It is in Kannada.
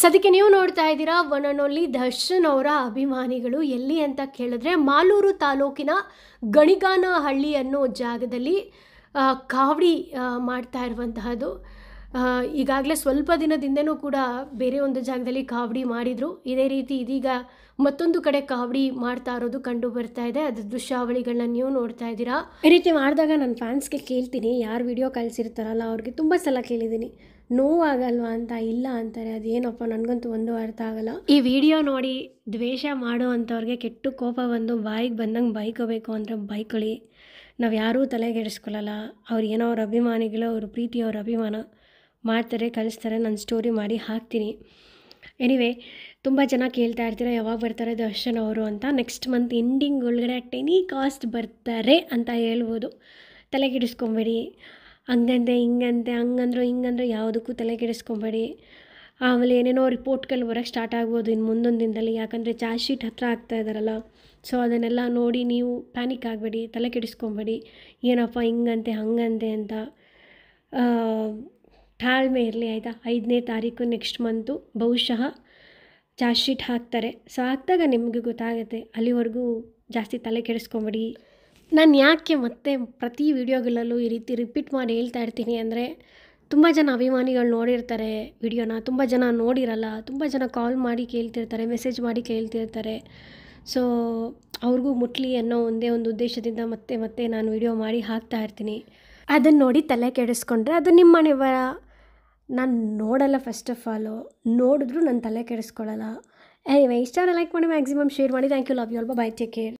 ಸದ್ಯಕ್ಕೆ ನೀವು ನೋಡ್ತಾ ಇದ್ದೀರಾ ಒನ್ ಆ್ಯಂಡ್ ಓನ್ಲಿ ದರ್ಶನ್ ಅವರ ಅಭಿಮಾನಿಗಳು ಎಲ್ಲಿ ಅಂತ ಕೇಳಿದ್ರೆ ಮಾಲೂರು ತಾಲೂಕಿನ ಗಣಿಗಾನಹಳ್ಳಿ ಅನ್ನೋ ಜಾಗದಲ್ಲಿ ಕಾವಡಿ ಮಾಡ್ತಾ ಇರುವಂತಹದ್ದು. ಈಗಾಗಲೇ ಸ್ವಲ್ಪ ದಿನದಿಂದನೂ ಕೂಡ ಬೇರೆ ಒಂದು ಜಾಗದಲ್ಲಿ ಕಾವಡಿ ಮಾಡಿದರು. ಇದೇ ರೀತಿ ಇದೀಗ ಮತ್ತೊಂದು ಕಡೆ ಕಾವಡಿ ಮಾಡ್ತಾ ಇರೋದು ಕಂಡು ಬರ್ತಾ ಇದೆ. ಅದ್ರ ದೃಶ್ಯಾವಳಿಗಳನ್ನ ನೀವು ನೋಡ್ತಾ ಇದ್ದೀರಾ. ಈ ರೀತಿ ಮಾಡಿದಾಗ ನನ್ನ ಫ್ಯಾನ್ಸ್ಗೆ ಕೇಳ್ತೀನಿ, ಯಾರು ವಿಡಿಯೋ ಕಳಿಸಿರ್ತಾರಲ್ಲ ಅವ್ರಿಗೆ ತುಂಬ ಸಲ ಕೇಳಿದ್ದೀನಿ, ನೋವಾಗಲ್ವಾ ಅಂತ. ಇಲ್ಲ ಅಂತಾರೆ. ಅದೇನಪ್ಪ ನನಗಂತೂ ಒಂದು ಅರ್ಥ ಆಗಲ್ಲ. ಈ ವಿಡಿಯೋ ನೋಡಿ ದ್ವೇಷ ಮಾಡೋ ಅಂಥವ್ರಿಗೆ ಕೆಟ್ಟು ಕೋಪ ಬಂದು ಬಾಯಿಗೆ ಬಂದಂಗೆ ಬೈಕೋಬೇಕು ಅಂದರೆ ಬೈಕೊಳ್ಳಿ. ನಾವು ಯಾರೂ ತಲೆಗೆಡಿಸ್ಕೊಳ್ಳಲ್ಲ. ಅವ್ರು ಏನೋ ಅವ್ರ ಅಭಿಮಾನಿಗಳು, ಅವ್ರ ಪ್ರೀತಿ, ಅವ್ರ ಅಭಿಮಾನ ಮಾಡ್ತಾರೆ, ಕಳಿಸ್ತಾರೆ. ನಾನು ಸ್ಟೋರಿ ಮಾಡಿ ಹಾಕ್ತೀನಿ. ಎನಿವೆ, ತುಂಬ ಜನ ಕೇಳ್ತಾ ಇರ್ತೀರ ಯಾವಾಗ ಬರ್ತಾರೆ ದರ್ಶನ್ ಅವರು ಅಂತ. ನೆಕ್ಸ್ಟ್ ಮಂತ್ ಎಂಡಿಂಗ್ ಒಳಗಡೆ ಟೆಲಿಕಾಸ್ಟ್ ಬರ್ತಾರೆ ಅಂತ ಹೇಳ್ಬೋದು. ತಲೆಗೆಡಿಸ್ಕೊಬೇಡಿ. ಹಂಗಂತೆ ಹಿಂಗಂತೆ ಹಂಗಂದ್ರು ಹಿಂಗಂದ್ರೆ ಯಾವುದಕ್ಕೂ ತಲೆಗೆಡಿಸ್ಕೊಬೇಡಿ. ಆಮೇಲೆ ಏನೇನೋ ರಿಪೋರ್ಟ್ಗಳು ಬರೋಕ್ಕೆ ಸ್ಟಾರ್ಟ್ ಆಗ್ಬೋದು ಇನ್ನು ಮುಂದೊಂದು ದಿನದಲ್ಲಿ. ಯಾಕಂದರೆ ಚಾರ್ಜ್ ಶೀಟ್ ಹತ್ರ ಆಗ್ತಾ ಇದ್ದಾರಲ್ಲ. ಸೊ ಅದನ್ನೆಲ್ಲ ನೋಡಿ ನೀವು ಪ್ಯಾನಿಕ್ ಆಗಬೇಡಿ, ತಲೆ ಕೆಡಿಸ್ಕೊಬೇಡಿ. ಏನಪ್ಪ ಹಿಂಗಂತೆ ಹಂಗಂತೆ ಅಂತ. ತಾಳ್ಮೆ ಇರಲಿ, ಆಯಿತಾ. 5ನೇ ತಾರೀಕು ನೆಕ್ಸ್ಟ್ ಮಂತು ಬಹುಶಃ ಚಾರ್ಜ್ ಶೀಟ್ ಹಾಕ್ತಾರೆ. ಸೊ ಹಾಕಿದಾಗ ನಿಮಗೆ ಗೊತ್ತಾಗುತ್ತೆ. ಅಲ್ಲಿವರೆಗೂ ಜಾಸ್ತಿ ತಲೆ ಕೆಡಿಸ್ಕೊಬೇಡಿ. ನಾನು ಯಾಕೆ ಮತ್ತೆ ಪ್ರತಿ ವಿಡಿಯೋಗಳಲ್ಲೂ ಈ ರೀತಿ ರಿಪೀಟ್ ಮಾಡಿ ಹೇಳ್ತಾ ಇರ್ತೀನಿ ಅಂದರೆ, ತುಂಬ ಜನ ಅಭಿಮಾನಿಗಳು ನೋಡಿರ್ತಾರೆ ವಿಡಿಯೋನ, ತುಂಬ ಜನ ನೋಡಿರಲ್ಲ. ತುಂಬ ಜನ ಕಾಲ್ ಮಾಡಿ ಕೇಳ್ತಿರ್ತಾರೆ, ಮೆಸೇಜ್ ಮಾಡಿ ಕೇಳ್ತಿರ್ತಾರೆ. ಸೊ ಅವ್ರಿಗೂ ಮುಟ್ಲಿ ಅನ್ನೋ ಒಂದೇ ಒಂದು ಉದ್ದೇಶದಿಂದ ಮತ್ತೆ ಮತ್ತೆ ನಾನು ವಿಡಿಯೋ ಮಾಡಿ ಹಾಕ್ತಾ ಇರ್ತೀನಿ. ಅದನ್ನು ನೋಡಿ ತಲೆ ಕೆಡಿಸ್ಕೊಂಡ್ರೆ ಅದು ನಿಮ್ಮ ಮನೆ ಬರ. ನಾನು ನೋಡಲ್ಲ. ಫಸ್ಟ್ ಆಫ್ ಆಲು ನೋಡಿದ್ರು ನಾನು ತಲೆ ಕೆಡಿಸ್ಕೊಳ್ಳಲ್ಲ. ಎನಿವೆ, ಇಷ್ಟ ಲೈಕ್ ಮಾಡಿ, ಮ್ಯಾಕ್ಸಿಮಮ್ ಶೇರ್ ಮಾಡಿ. Thank you, love you all, bye, take care.